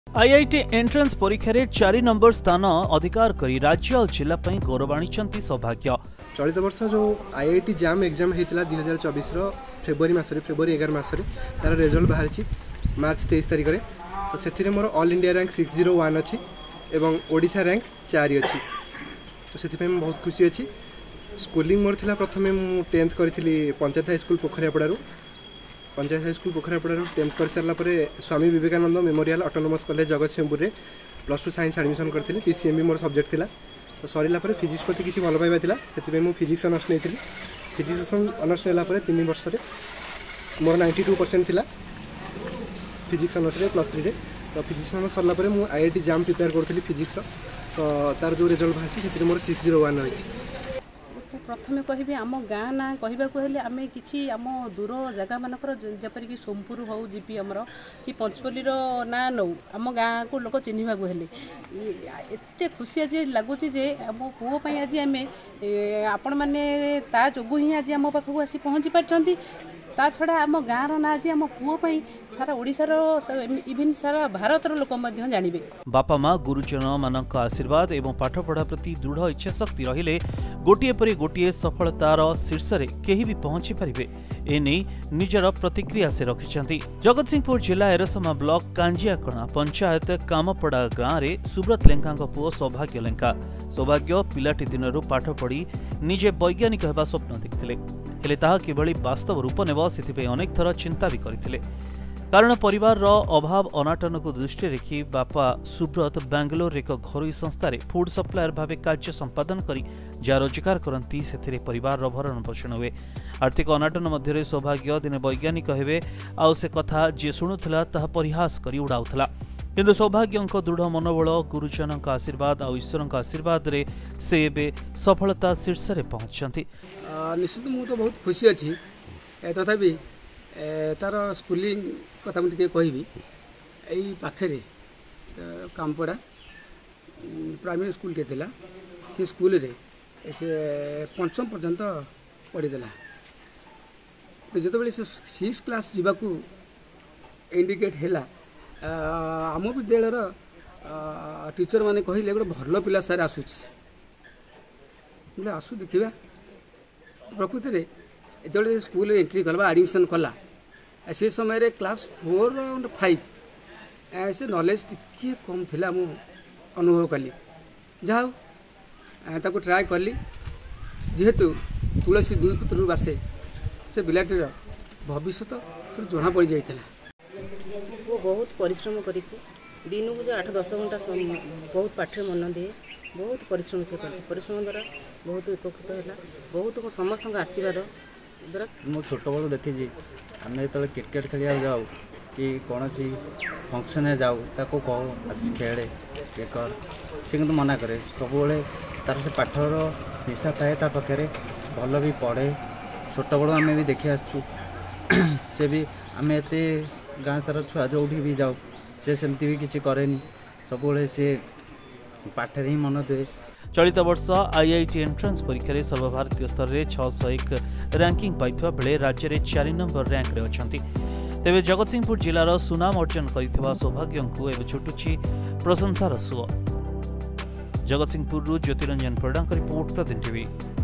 IIT entrance परीक्षा रे 4 number स्थान अधिकार करी राज्य और जिला पई गौरव आनिचंती सौभाग्य। चलित वर्ष जो आईआईटी जैम एग्जाम होता 2024 फेब्रुआरी मसरे फेब्रुआरी 11 मसरे तार रिजल्ट बाहरी मार्च 23 तारिख में। तो से मोर ऑल इंडिया रैंक 601 अच्छी एवं ओडिशा रैंक 4 अच्छी। तो से बहुत खुशी अच्छी। स्कूलिंग मोर थिला प्रथमे मु 10th करी पंचायत हाई स्कूल पोखरियापड़ारू। पंचायत हाई स्कूल पोखरियापड़ारू 10th कर सारा Swami Vivekananda memorial autonomous college Jagatsinghpur +2 science admission करी। पीसीएम मोर सब्जेक्ट थिला। तो सरला फिजिक्स प्रति किसी भल पाइबा थिला से मुझे फिजिक्स ऑनर्स नहीं। फिजिक्स ऑनर्स नेला 3 वर्ष मोर 92% थिला फिजिक्स ऑनर्स +3 रे। तो फिजिक्स ऑनर्स सरला मुझे आईआईटी जैम प्रिपेयर करी फिजिक्स। तो तार जो रिजल्ट बाहरी से मोर 601 रही। प्रथम कहि आम गाँ ना कहवाक आम कि आम दूर जगह मानकर जपरिक सोमपुर हो जीपी आमर कि पंचपल्ली ना नौ आम गाँ को लोक चिन्हवाक हेले एत खुशी आज लगुच आम पुओं आज आम आपण मैंने ता जोगु ही आज आम पाखक आसी पहुँची पार्टी। ता छड़ा आम गाँव ना आज आम पुओं सारा ओडिशार इवन सारा भारतर लोक जानवे। बापा माँ गुरुजन मानक आशीर्वाद एवं पाठपढ़ा प्रति दृढ़ इच्छा शक्ति रहिले गोटे परि गोटे सफलतार शीर्ष रे केही भी पहुंची परिबे एने निजर प्रतिक्रिया से रखिछंती। जगतसिंहपुर जिला एरसमा ब्लॉक कांजियाकणा पंचायत कामपड़ा गाँव रे सुब्रत लेंका पुओ सौभाग्य लेंका। सौभाग्य पिलाटी दिनरू पाठ पढ़ी निजे वैज्ञानिक हेबा स्वप्न देखिथिले हेले ताहा किभଳି वास्तव रूप नेब सेथिपे अनेक थर चिंता भी करथिले। कारण परिवार रो अभाव अनाटन को दृष्टि रखी बापा सुब्रत बेंगलोर एक घरोई संस्था फूड सप्लायर भाव कार्य संपादन करी जहाँ रोजगार करती से परिवार रो भरण पोषण हुए। आर्थिक अनाटन मध्य सौभाग्य दिने वैज्ञानिक हेबे आउ से कथा जे शुणुला ताहा परिहास करी उड़ाउथला। किंतु सौभाग्य दृढ़ मनोबल गुरुजन आशीर्वाद और ईश्वर आशीर्वाद रे से एबे सफलता शीर्ष रे पहुंचती। निश्चित मुझे तो बहुत खुशी अच्छी तथापि तार स्कूलिंग कथा मुझे कहि यही पाखे कामपड़ा प्राइमरी स्कूल टे थिला से स्कूल रे से 5th पर्यंत पढ़ीदेला। तो जो बड़े 6th क्लास जावाक इंडिकेट है आम विद्यालयर टीचर माने कहले गोटे भल पिला सार आसूची आसू देखा। प्रकृति में जो स्कूल एंट्री कला एडमिशन कला से समय क्लास 4 और 5 से नॉलेज टिके कम थिला मु अनुभव कली। जहाँ ट्राए कली जेहेतु तुलसी दुई पुत्र बासे से पिलाटीर भविष्य जना पड़ जाता। वो बहुत परिश्रम करी दिन को 8-10 घंटा बहुत पाठ मन दिए बहुत परिश्रम से परिश्रम द्वारा बहुत उपकृत है। बहुत समस्त आशीर्वाद द्वारा मो छोट बल देखी आम जो क्रिकेट खेलिया जाऊ कि कौन सी फंक्शन जाऊ ताको कहो आस खेले ये कर सी कि मना करे सब तार से पाठर निशा थाए पाखे भल भी पढ़े। छोट बड़ आम भी देखी आसु से भी आम एत गाँ सारा छुआ जो भी जाऊ से सेमती भी किसी करेनी सब से पाठर ही मन दे। चलित वर्ष आईआईटी एंट्रेंस परीक्षा रे सर्वभारतीय स्तर रे 601 रैंकिंग पाइथवा बेले राज्य रे 4 नंबर रैंक रे अछंती। तेबे जगतसिंहपुर जिलार सुनाम अर्जन करिथिबा सौभाग्य को एबे छुटुछि प्रशंसार सुଅ। Jagatsinghpur Jyotiranjan Pradhan report Pratidin TV.